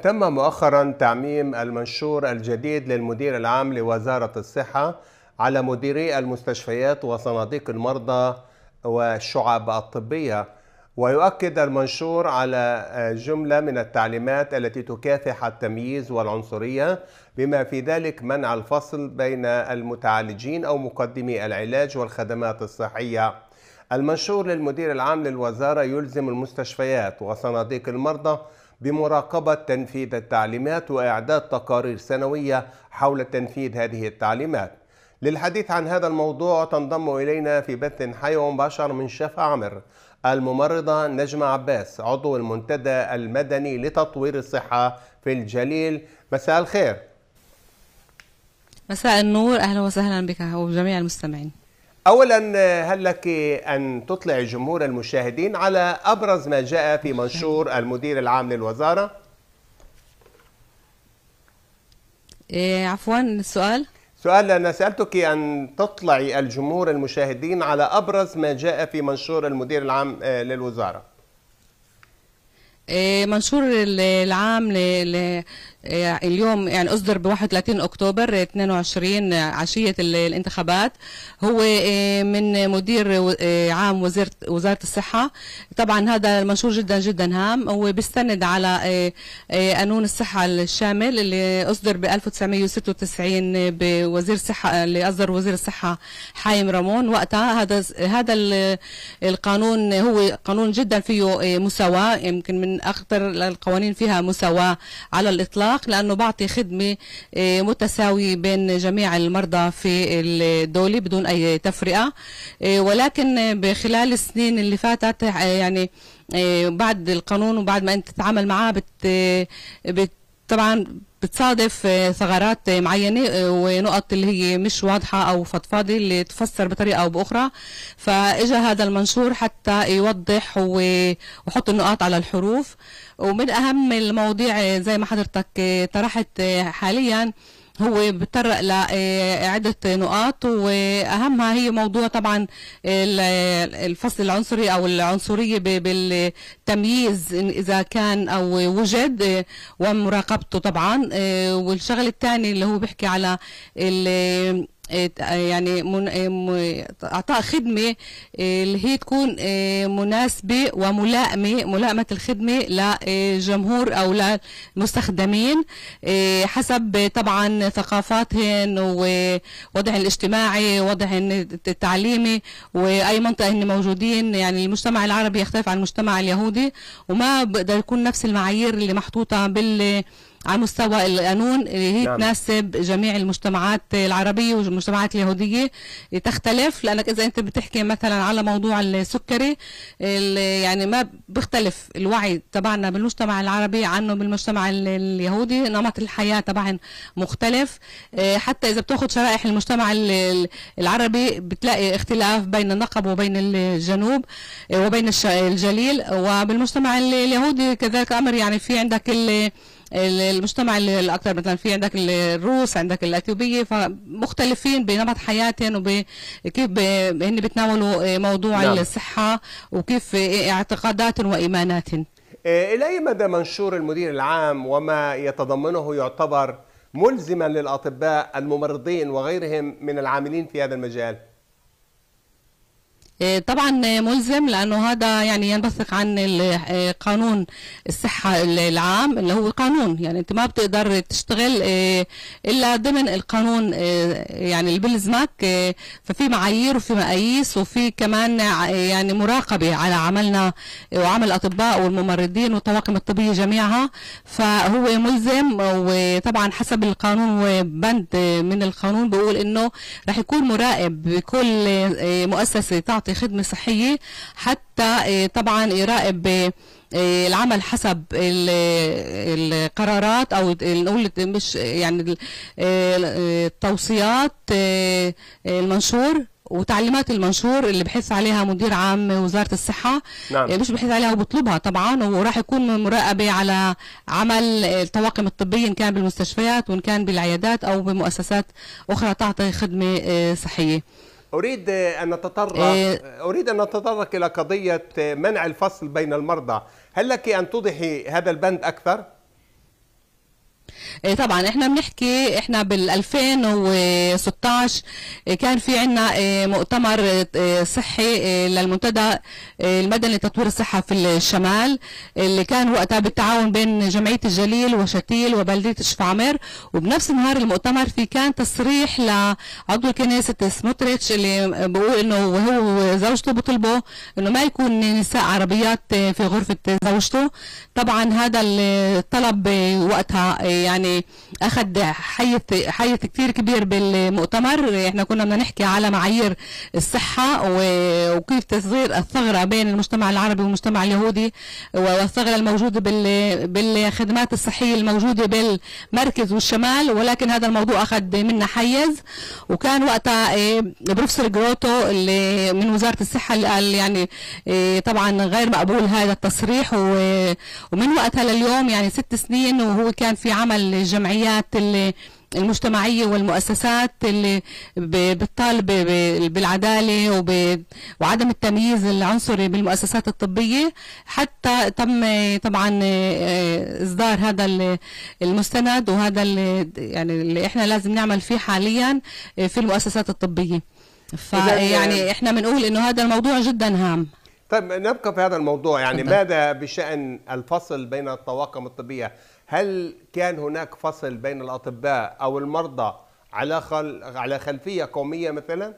تم مؤخرا تعميم المنشور الجديد للمدير العام لوزارة الصحة على مديري المستشفيات وصناديق المرضى والشعب الطبية، ويؤكد المنشور على جملة من التعليمات التي تكافح التمييز والعنصرية، بما في ذلك منع الفصل بين المتعالجين أو مقدمي العلاج والخدمات الصحية. المنشور للمدير العام للوزارة يلزم المستشفيات وصناديق المرضى بمراقبة تنفيذ التعليمات وإعداد تقارير سنوية حول تنفيذ هذه التعليمات. للحديث عن هذا الموضوع تنضم إلينا في بث حي ومباشر من شفا عمر الممرضة نجمة عباس، عضو المنتدى المدني لتطوير الصحة في الجليل. مساء الخير. مساء النور، أهلا وسهلا بك وجميع المستمعين. أولا، هل لك أن تطلع جمهور المشاهدين على أبرز ما جاء في منشور المدير العام للوزارة؟ عفوا، السؤال؟ سؤال، أنا سألتك أن تطلعي الجمهور المشاهدين على أبرز ما جاء في منشور المدير العام للوزارة. منشور العام اليوم يعني أصدر ب 31 أكتوبر 22 عشية الانتخابات. هو من مدير عام وزارة الصحة. طبعا هذا المنشور جدا جدا هام، هو بيستند على قانون الصحة الشامل اللي أصدر ب 1996 بوزير الصحة، اللي أصدر وزير الصحة حايم رامون وقتها. هذا القانون هو قانون جدا فيه مساواة، يمكن من أخطر القوانين فيها مساواة على الإطلاق، لأنه بعطي خدمة متساوية بين جميع المرضى في الدولة بدون أي تفرقة. ولكن بخلال السنين اللي فاتت يعني بعد القانون وبعد ما أنت تتعامل معاه طبعا بتصادف ثغرات معينة ونقط اللي هي مش واضحة أو فضفاضة اللي تفسر بطريقة أو بأخرى. فإجا هذا المنشور حتى يوضح ويحط النقاط على الحروف. ومن أهم المواضيع زي ما حضرتك طرحت حاليا هو بيتطرق لعدة نقاط، وأهمها هي موضوع طبعا الفصل العنصري أو العنصرية بالتمييز إذا كان أو وجد ومراقبته طبعا. والشغل الثاني اللي هو بيحكي على يعني اعطاء خدمه اللي هي تكون مناسبه ملائمه الخدمه لجمهور او للمستخدمين حسب طبعا ثقافاتهم ووضعهم الاجتماعي ووضعهم التعليمي واي منطقه هن موجودين. يعني المجتمع العربي يختلف عن المجتمع اليهودي، وما بقدر يكون نفس المعايير اللي محطوطه على مستوى القانون اللي هي تناسب جميع المجتمعات العربية والمجتمعات اليهودية. تختلف، لأنك إذا أنت بتحكي مثلا على موضوع السكري يعني ما بيختلف الوعي تبعنا بالمجتمع العربي عنه بالمجتمع اليهودي، نمط الحياة طبعا مختلف. حتى إذا بتاخد شرائح المجتمع العربي بتلاقي اختلاف بين النقب وبين الجنوب وبين الجليل، وبالمجتمع اليهودي كذلك أمر. يعني في عندك المجتمع الاكثر مثلا في عندك الروس، عندك الاثيوبيه، فمختلفين بنمط حياتهم وكيف هن بيتناولوا موضوع نعم. الصحه وكيف اعتقاداتهم وايماناتهم. الى اي مدى منشور المدير العام وما يتضمنه يعتبر ملزما للاطباء الممرضين وغيرهم من العاملين في هذا المجال؟ طبعا ملزم، لانه هذا يعني ينبثق عن قانون الصحه العام اللي هو قانون. يعني انت ما بتقدر تشتغل الا ضمن القانون يعني اللي بيلزمك. ففي معايير وفي مقاييس وفي كمان يعني مراقبه على عملنا وعمل الاطباء والممرضين والطواقم الطبيه جميعها. فهو ملزم، وطبعا حسب القانون وبند من القانون بيقول انه رح يكون مراقب بكل مؤسسه تعطي خدمة صحية، حتى طبعا يراقب العمل حسب القرارات او نقول مش يعني التوصيات المنشور وتعليمات المنشور اللي بحث عليها مدير عام وزارة الصحة. نعم. مش بحث عليها وبطلبها طبعا، وراح يكون مراقبة على عمل الطواقم الطبية إن كان بالمستشفيات وإن كان بالعيادات أو بمؤسسات أخرى تعطي خدمة صحية. أريد أن نتطرق إلى قضية منع الفصل بين المرضى. هل لك أن توضحي هذا البند أكثر؟ طبعا احنا بنحكي، احنا بال 2016 كان في عنا مؤتمر صحي للمنتدى المدني لتطوير الصحة في الشمال، اللي كان وقتها بالتعاون بين جمعية الجليل وشتيل وبلدية شفعمر. وبنفس نهار المؤتمر في كان تصريح لعضو الكنيسة سموتريتش اللي بيقول انه هو وزوجته بيطلبوا انه ما يكون نساء عربيات في غرفة زوجته. طبعا هذا الطلب وقتها يعني اخذ حيز كثير كبير بالمؤتمر. احنا كنا بدنا نحكي على معايير الصحة وكيف تصغير الثغرة بين المجتمع العربي والمجتمع اليهودي، والثغرة الموجودة بالخدمات الصحية الموجودة بالمركز والشمال، ولكن هذا الموضوع اخذ منا حيز. وكان وقتها بروفيسور جروتو اللي من وزارة الصحة اللي قال يعني طبعا غير مقبول هذا التصريح، ومن وقتها لليوم يعني 6 سنين وهو كان في عمل الجمعيات المجتمعية والمؤسسات اللي بتطالب بالعدالة وعدم التمييز العنصري بالمؤسسات الطبية، حتى تم طبعا إصدار هذا المستند، وهذا اللي احنا لازم نعمل فيه حاليا في المؤسسات الطبية. فيعني احنا بنقول انه هذا الموضوع جدا هام. طيب نبقى في هذا الموضوع، يعني ماذا بشأن الفصل بين الطواقم الطبية؟ هل كان هناك فصل بين الأطباء أو المرضى على خلفية قومية مثلا؟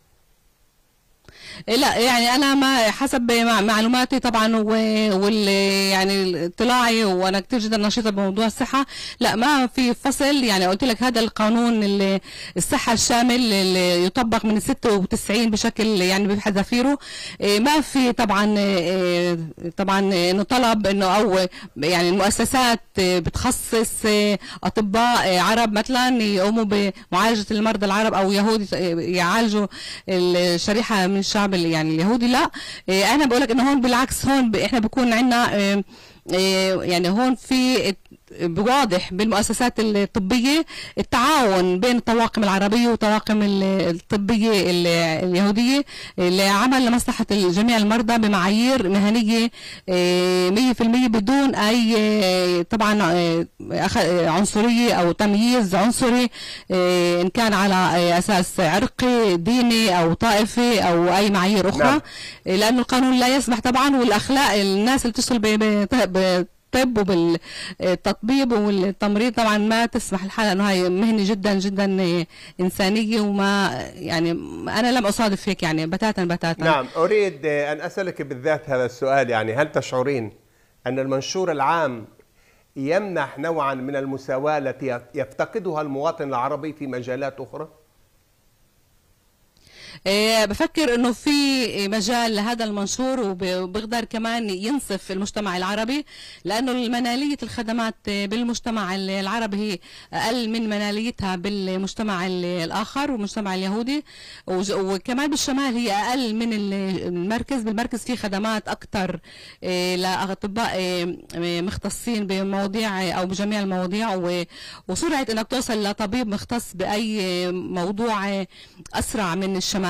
لا يعني انا ما حسب معلوماتي طبعا يعني اطلاعي، وانا كثير جدا نشيطه بموضوع الصحه، لا ما في فصل. يعني قلت لك هذا القانون الصحه الشامل اللي يطبق من 96 بشكل يعني بحذافيره، ما في طبعا انه طلب انه او يعني المؤسسات بتخصص اطباء عرب مثلا يقوموا بمعالجه المرضى العرب او يهود يعالجوا الشريحه من الشعب يعني اليهودي. لا انا بقول لك انه هون بالعكس، هون احنا بيكون عندنا يعني هون في بواضح بالمؤسسات الطبية التعاون بين الطواقم العربية والطواقم الطبية اليهودية لعمل لمصلحة جميع المرضى بمعايير مهنية 100% بدون أي طبعا عنصرية أو تمييز عنصري إن كان على أساس عرقي ديني أو طائفي أو أي معايير أخرى. نعم. لأنه القانون لا يسمح طبعا، والأخلاق الناس اللي بتشتغل بالطب وبالتطبيب والتمريض طبعا ما تسمح الحالة، انه هاي مهنة جدا جدا انسانية، وما يعني انا لم اصادف هيك يعني بتاتا. نعم، اريد ان اسألك بالذات هذا السؤال، يعني هل تشعرين ان المنشور العام يمنح نوعا من المساواة التي يفتقدها المواطن العربي في مجالات اخرى؟ بفكر انه في مجال لهذا المنشور، وبقدر كمان ينصف المجتمع العربي، لانه المنالية الخدمات بالمجتمع العربي هي اقل من مناليتها بالمجتمع الاخر والمجتمع اليهودي، وكمان بالشمال هي اقل من المركز. بالمركز في خدمات اكثر لاطباء مختصين بمواضيع او بجميع المواضيع، وسرعة انك توصل لطبيب مختص باي موضوع اسرع من الشمال.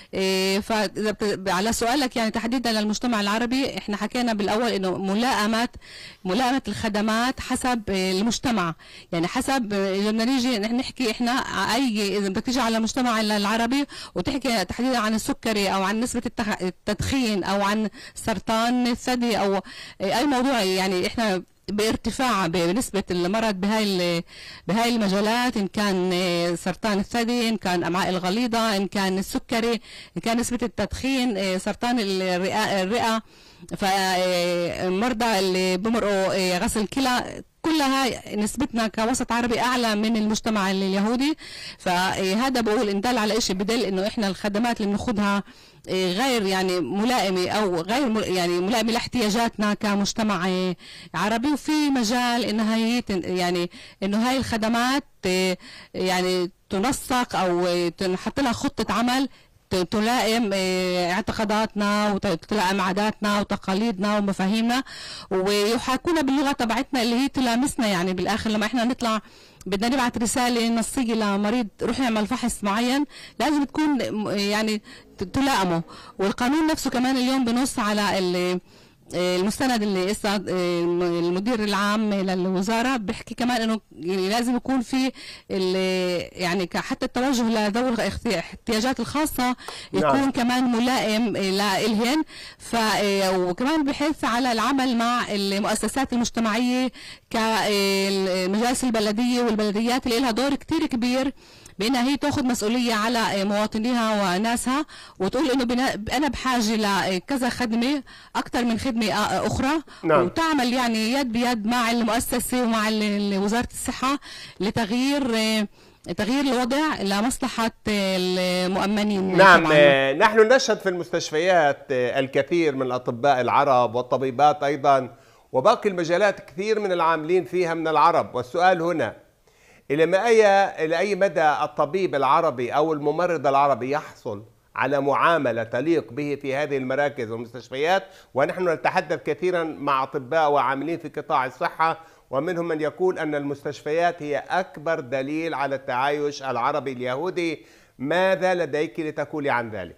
على سؤالك يعني تحديدا للمجتمع العربي، احنا حكينا بالاول انه ملائمة الخدمات حسب المجتمع، يعني حسب بدنا نيجي نحكي احنا اذا بدك تيجي على المجتمع العربي وتحكي تحديدا عن السكري او عن نسبة التدخين او عن سرطان الثدي او اي موضوع، يعني احنا بارتفاع بنسبة المرض بهاي المجالات، إن كان سرطان الثدي، إن كان الأمعاء الغليظة، إن كان السكري، إن كان نسبة التدخين، سرطان الرئة، فالمرضى اللي بمرقوا غسل كلى، كلها نسبتنا كوسط عربي اعلى من المجتمع اليهودي. فهذا بقول ان دل على شيء، بدل انه احنا الخدمات اللي بناخذها غير يعني ملائمه او غير يعني ملائمه لاحتياجاتنا كمجتمع عربي، وفي مجال انها هي يعني انه هاي الخدمات يعني تنسق او تنحط لها خطه عمل تلائم اعتقاداتنا وتلائم عاداتنا وتقاليدنا ومفاهيمنا، ويحاكونا باللغه تبعتنا اللي هي تلامسنا. يعني بالاخر لما احنا نطلع بدنا نبعث رساله نصيه لمريض روح يعمل فحص معين، لازم تكون يعني تلائمه. والقانون نفسه كمان اليوم بنص على المستند اللي المدير العام للوزاره بيحكي كمان انه لازم يكون في يعني حتى التوجه لذوي الاحتياجات الخاصه يكون كمان ملائم لإلهن. وكمان بحث على العمل مع المؤسسات المجتمعيه كالمجالس البلديه والبلديات اللي لها دور كتير كبير بانها هي تاخذ مسؤوليه على مواطنيها وناسها، وتقول انه انا بحاجه لكذا خدمه اكثر من خدمه اخرى. وتعمل يعني يد بيد مع المؤسسه ومع وزاره الصحه لتغيير الوضع لمصلحه المؤمنين. نعم. نحن نشهد في المستشفيات الكثير من الاطباء العرب والطبيبات ايضا وباقي المجالات كثير من العاملين فيها من العرب. والسؤال هنا إلى أي مدى الطبيب العربي أو الممرض العربي يحصل على معاملة تليق به في هذه المراكز والمستشفيات؟ ونحن نتحدث كثيرا مع أطباء وعاملين في قطاع الصحة، ومنهم من يقول أن المستشفيات هي أكبر دليل على التعايش العربي اليهودي. ماذا لديك لتقولي عن ذلك؟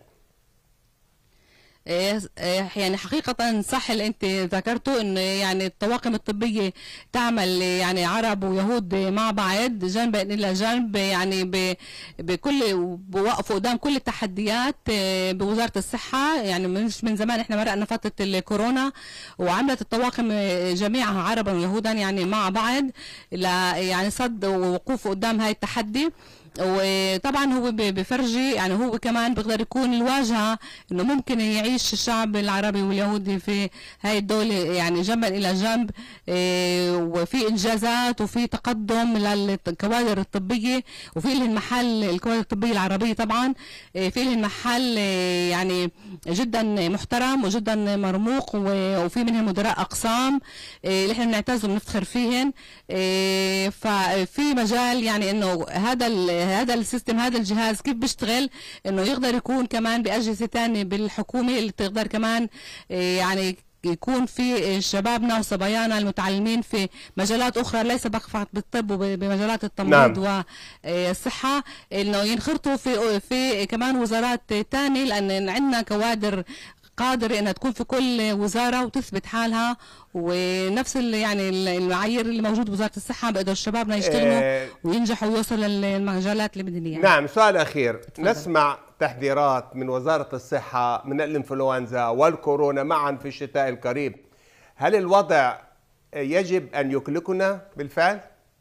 يعني حقيقة صح اللي انت ذكرته، انه يعني الطواقم الطبية تعمل يعني عرب ويهود مع بعض جنبا الى جنب، يعني بكل بوقفوا قدام كل التحديات بوزارة الصحة. يعني مش من زمان احنا مرقنا فترة الكورونا وعملت الطواقم جميعها عربا ويهودا يعني مع بعض يعني صد ووقوف قدام هاي التحدي. وطبعا هو بفرجي يعني هو كمان بيقدر يكون الواجهه انه ممكن يعيش الشعب العربي واليهودي في هاي الدوله يعني جنبا الى جنب، وفي انجازات وفي تقدم للكوادر الطبيه، وفي لهم محل الكوادر الطبيه العربيه طبعا في لهم محل يعني جدا محترم وجدا مرموق، وفي منهم مدراء اقسام اللي احنا بنعتز وبنفتخر فيهن. ففي مجال يعني انه هذا السيستم هذا الجهاز كيف بيشتغل انه يقدر يكون كمان باجهزه ثانيه بالحكومه اللي تقدر كمان يعني يكون في شبابنا وصبايانا المتعلمين في مجالات اخرى ليس فقط بالطب وبمجالات التمريض والصحه انه ينخرطوا في كمان وزارات ثانيه، لان عندنا كوادر قادرة انها تكون في كل وزارة وتثبت حالها، ونفس يعني المعايير اللي موجود بوزارة الصحة بقدر شبابنا يشتغلوا وينجحوا ويوصلوا للمجالات اللي بدهم اياها. نعم. سؤال اخير. نسمع تحذيرات من وزارة الصحة من الانفلونزا والكورونا معا في الشتاء القريب. هل الوضع يجب ان يقلقنا بالفعل؟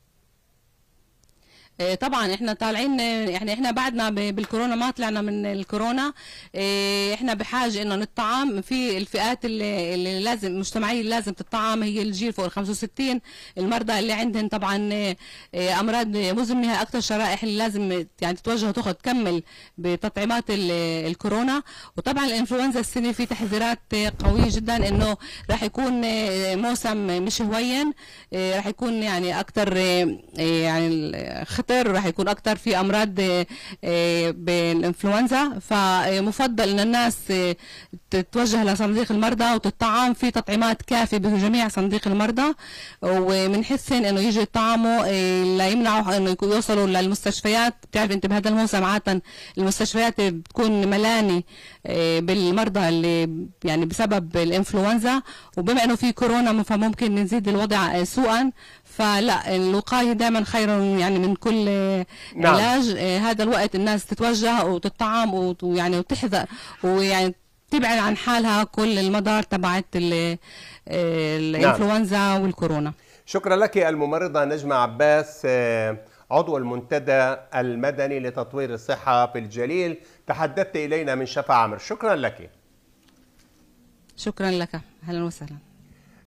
طبعا احنا طالعين يعني احنا بعدنا بالكورونا ما طلعنا من الكورونا. احنا بحاجه انه نطعم في الفئات اللي لازم مجتمعيه اللي لازم تطعم، هي الجيل فوق ال 65، المرضى اللي عندهم طبعا امراض مزمنه، اكثر شرائح اللي لازم يعني تتوجه وتاخذ تكمل بتطعيمات الكورونا. وطبعا الانفلونزا السنه في تحذيرات قويه جدا انه راح يكون موسم مش هوين، راح يكون يعني اكثر يعني خطر، راح يكون اكثر في امراض بالانفلونزا. فمفضل ان الناس تتوجه لصناديق المرضى وتطعم في تطعيمات كافيه بجميع صناديق المرضى، وبنحسن انه يجوا يطعموا ليمنعوا انه يوصلوا للمستشفيات. بتعرف انت بهذا الموسم عاده المستشفيات بتكون ملانه بالمرضى اللي يعني بسبب الانفلونزا، وبما انه في كورونا فممكن نزيد الوضع سوءا. فلا الوقايه دائما خير يعني من كل علاج. هذا الوقت الناس تتوجه وتطعم ويعني وتحذر ويعني تبعد عن حالها كل المضار تبعت الانفلونزا والكورونا. شكرا لك الممرضة نجمة عباس، عضو المنتدى المدني لتطوير الصحة في الجليل، تحدثت إلينا من شفا عمر. شكرا لك. شكرا لك، أهلا وسهلا.